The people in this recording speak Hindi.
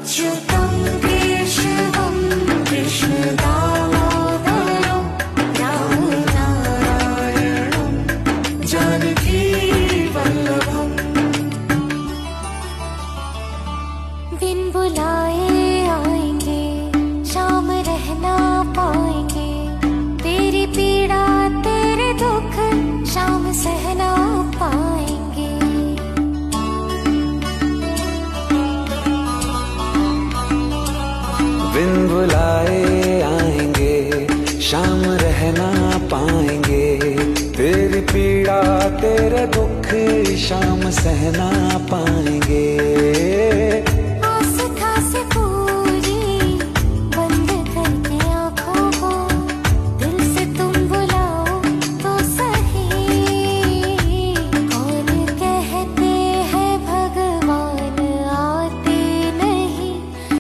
अच्युतं केशवं कृष्णदामोदरं रामं नारायणं जानकी वल्लभम्। बिन बुलाए आएंगे, शाम रहना पाएंगे, तेरी पीड़ा तेरे दुख शाम सहना पाएंगे। बिन बुलाए आएंगे, शाम रहना पाएंगे, तेरी पीड़ा तेरे दुख शाम सहना पाएंगे।